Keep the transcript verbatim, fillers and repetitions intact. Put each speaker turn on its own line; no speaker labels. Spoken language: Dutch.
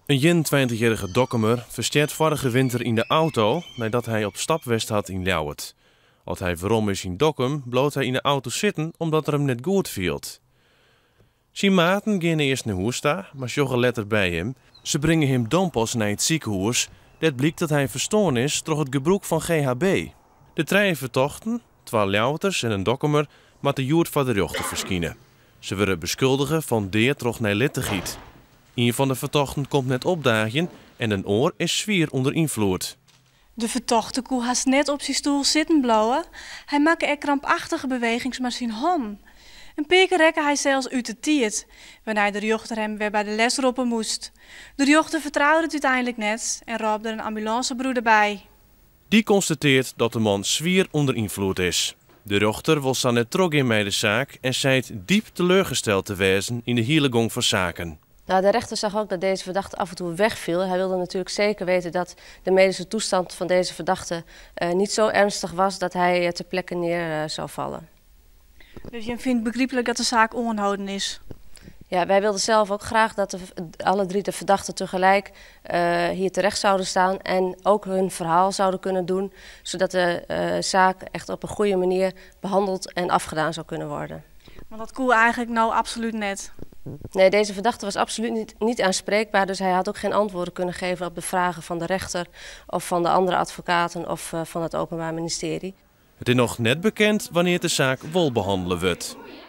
Een eenentwintigjarige Dokkumer versteert vorige winter in de auto nadat hij op stap west had in Ljouwert. Als hij waarom is in Dokkum, bloot hij in de auto zitten omdat er hem net goed viel. Zijn maten gaan eerst naar Hoesta, maar joggen letter bij hem. Ze brengen hem dan pas naar het ziekenhuis. Dat blijkt dat hij verstoorn is door het gebruik van G H B. De trein vertochten, twee Ljouwerters en een Dokkumer, maar de joert van de rechter verschijnen. Ze worden beschuldigd van deer trog naar littegiet. Een van de vertochten komt net opdagen en een oor is zwier onder invloed.
De vertochte koe haast net op zijn stoel zitten blauwen. Hij maakt er krampachtige bewegingen met zijn hand. Een paar keer rekken hij zelfs uit de tiert, wanneer de rechter hem weer bij de les roepen moest. De rechter vertrouwde het uiteindelijk net en roepte er een ambulancebroeder bij.
Die constateert dat de man zwier onder invloed is. De rechter wil staan net trok in bij de zaak en zijt diep teleurgesteld te wezen in de hele gang van zaken.
Nou, de rechter zag ook dat deze verdachte af en toe wegviel. Hij wilde natuurlijk zeker weten dat de medische toestand van deze verdachte uh, niet zo ernstig was dat hij uh, ter plekke neer uh, zou vallen.
Dus je vindt begrijpelijk dat de zaak onhouden is?
Ja, wij wilden zelf ook graag dat de, alle drie de verdachten tegelijk uh, hier terecht zouden staan en ook hun verhaal zouden kunnen doen, zodat de uh, zaak echt op een goede manier behandeld en afgedaan zou kunnen worden.
Maar dat kon eigenlijk nou absoluut net.
Nee, deze verdachte was absoluut niet, niet aanspreekbaar, dus hij had ook geen antwoorden kunnen geven op de vragen van de rechter of van de andere advocaten of uh, van het Openbaar Ministerie.
Het is nog net bekend wanneer de zaak wel behandelen wordt.